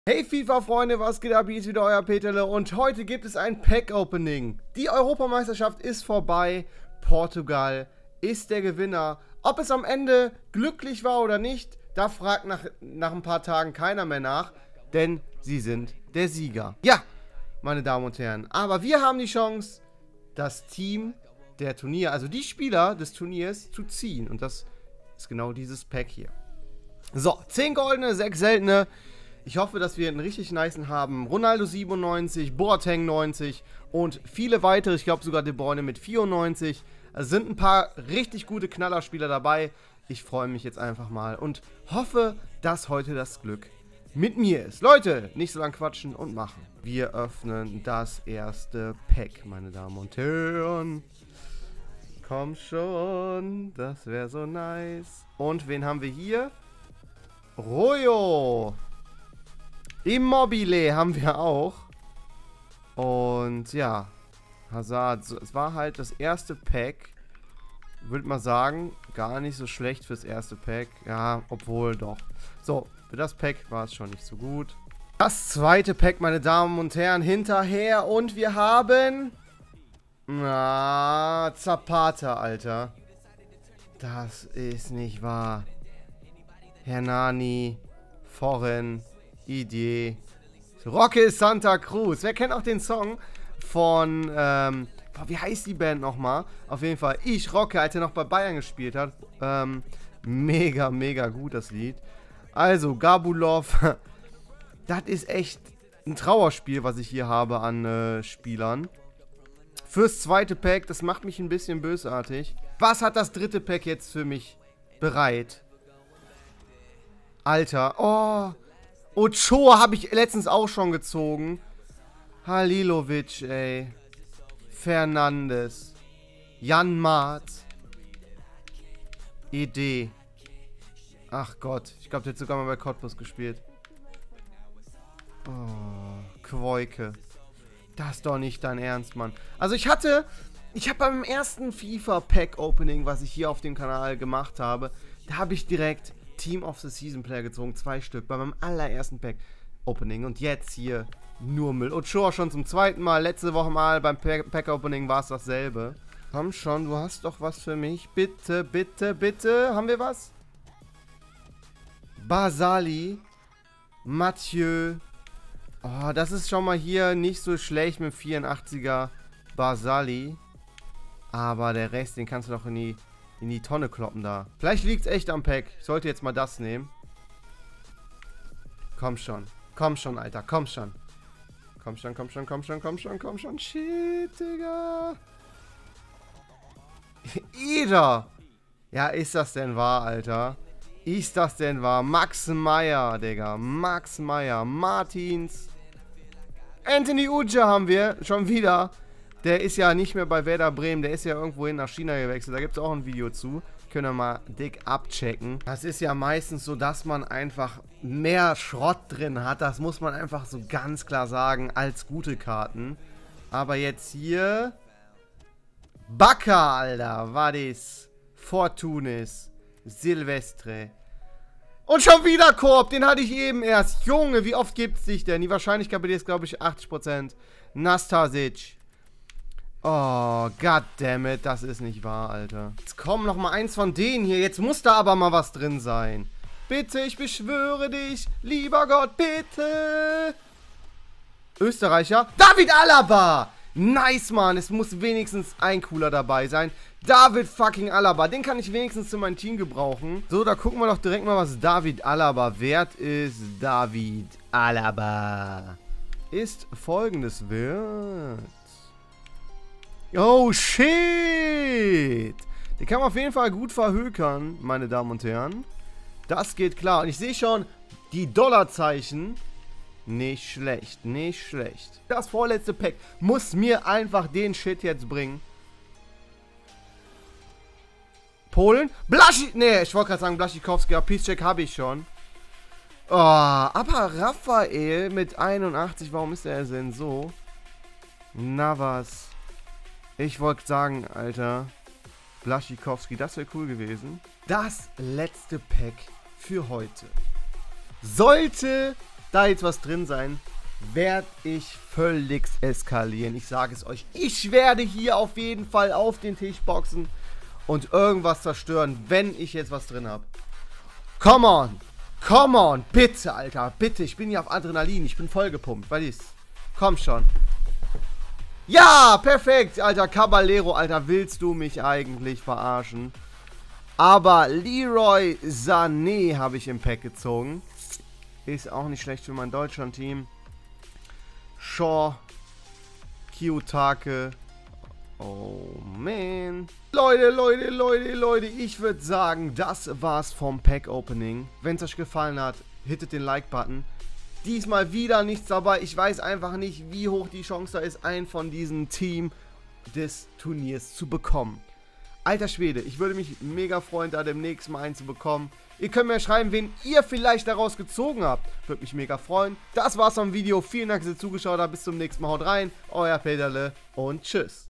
Hey FIFA-Freunde, was geht ab? Hier ist wieder euer Peterle und heute gibt es ein Pack-Opening. Die Europameisterschaft ist vorbei, Portugal ist der Gewinner. Ob es am Ende glücklich war oder nicht, da fragt nach ein paar Tagen keiner mehr nach, denn sie sind der Sieger. Ja, meine Damen und Herren, aber wir haben die Chance, das Team der Turnier, also die Spieler des Turniers zu ziehen und das ist genau dieses Pack hier. So, 10 goldene, 6 seltene. Ich hoffe, dass wir einen richtig nicen haben. Ronaldo 97, Boateng 90 und viele weitere. Ich glaube sogar De Bruyne mit 94. Es sind ein paar richtig gute Knallerspieler dabei. Ich freue mich jetzt einfach mal und hoffe, dass heute das Glück mit mir ist. Leute, nicht so lang quatschen und machen. Wir öffnen das erste Pack, meine Damen und Herren. Komm schon, das wäre so nice. Und wen haben wir hier? Royo. Immobile haben wir auch. Und ja, Hazard. Es war halt das erste Pack. Würde mal sagen, gar nicht so schlecht fürs erste Pack. Ja, obwohl doch. So, für das Pack war es schon nicht so gut. Das zweite Pack, meine Damen und Herren, hinterher. Und wir haben... Na, Zapata, Alter. Das ist nicht wahr. Hernani, Foren... Idee. Roque Santa Cruz. Wer kennt auch den Song von, wie heißt die Band nochmal? Auf jeden Fall, Roque, als er noch bei Bayern gespielt hat. Mega, mega gut, das Lied. Also, Gabulov. Das ist echt ein Trauerspiel, was ich hier habe an Spielern. Fürs zweite Pack, das macht mich ein bisschen bösartig. Was hat das dritte Pack jetzt für mich bereit? Alter, oh... Ochoa habe ich letztens auch schon gezogen. Halilovic, ey. Fernandes. Jan Maat. Idee. Ach Gott, ich glaube, der hat sogar mal bei Cottbus gespielt. Oh, Quoike. Das ist doch nicht dein Ernst, Mann. Also ich habe beim ersten FIFA-Pack-Opening, was ich hier auf dem Kanal gemacht habe, da habe ich direkt Team of the Season Player gezogen, 2 Stück, bei meinem allerersten Pack-Opening. Und jetzt hier nur Müll. Ochoa schon zum zweiten Mal, letzte Woche mal beim Pack-Opening war es dasselbe. Komm schon, du hast doch was für mich. Bitte, bitte, bitte. Haben wir was? Basali. Mathieu. Oh, das ist schon mal hier nicht so schlecht mit 84er Basali. Aber der Rest, den kannst du doch in die Tonne kloppen da. Vielleicht liegt es echt am Pack. Ich sollte jetzt mal das nehmen. Komm schon. Komm schon, Alter. Komm schon. Komm schon, komm schon, komm schon, komm schon, komm schon. Shit, Digga. Ida. Ja, ist das denn wahr, Alter? Ist das denn wahr? Max Meyer, Digga. Max Meyer. Martins. Anthony Ujah haben wir. Schon wieder. Der ist ja nicht mehr bei Werder Bremen, der ist ja irgendwohin nach China gewechselt. Da gibt es auch ein Video zu. Können wir mal dick abchecken. Das ist ja meistens so, dass man einfach mehr Schrott drin hat. Das muss man einfach so ganz klar sagen, als gute Karten. Aber jetzt hier... Bacca, Alter. Vadis. Fortunis. Silvestre. Und schon wieder Korb. Den hatte ich eben erst. Junge, wie oft gibt es dich denn? Die Wahrscheinlichkeit bei dir ist, glaube ich, 80%. Nastasic. Oh, goddammit, das ist nicht wahr, Alter. Jetzt komm noch mal eins von denen hier. Jetzt muss da aber mal was drin sein. Bitte, ich beschwöre dich. Lieber Gott, bitte. Österreicher. David Alaba. Nice, Mann. Es muss wenigstens ein cooler dabei sein. David fucking Alaba. Den kann ich wenigstens zu meinem Team gebrauchen. So, da gucken wir doch direkt mal, was David Alaba wert ist. David Alaba ist folgendes wert. Oh, shit! Den kann man auf jeden Fall gut verhökern, meine Damen und Herren. Das geht klar. Und ich sehe schon die Dollarzeichen. Nicht schlecht, nicht schlecht. Das vorletzte Pack muss mir einfach den Shit jetzt bringen. Polen? Nee, ich wollte gerade sagen Blaszczykowski. Aber Piszczek habe ich schon. Oh, aber Raphael mit 81, warum ist der denn so? Navas. Ich wollte sagen, Alter, Blaszczykowski, das wäre cool gewesen. Das letzte Pack für heute sollte da jetzt was drin sein, werde ich völlig eskalieren. Ich sage es euch. Ich werde hier auf jeden Fall auf den Tisch boxen und irgendwas zerstören, wenn ich jetzt was drin habe. Come on. Come on. Bitte, Alter. Bitte. Ich bin hier auf Adrenalin. Ich bin vollgepumpt. Weil ich's. Komm schon. Ja, perfekt. Alter, Caballero. Alter, willst du mich eigentlich verarschen? Aber Leroy Sané habe ich im Pack gezogen. Ist auch nicht schlecht für mein Deutschland-Team. Shaw. Kiyotake. Oh, man. Leute. Ich würde sagen, das war's vom Pack-Opening. Wenn es euch gefallen hat, hittet den Like-Button. Diesmal wieder nichts dabei. Ich weiß einfach nicht, wie hoch die Chance da ist, einen von diesem Team des Turniers zu bekommen. Alter Schwede, ich würde mich mega freuen, da demnächst mal einen zu bekommen. Ihr könnt mir schreiben, wen ihr vielleicht daraus gezogen habt. Würde mich mega freuen. Das war's vom Video. Vielen Dank, dass ihr zugeschaut habt. Bis zum nächsten Mal. Haut rein. Euer Peterle und tschüss.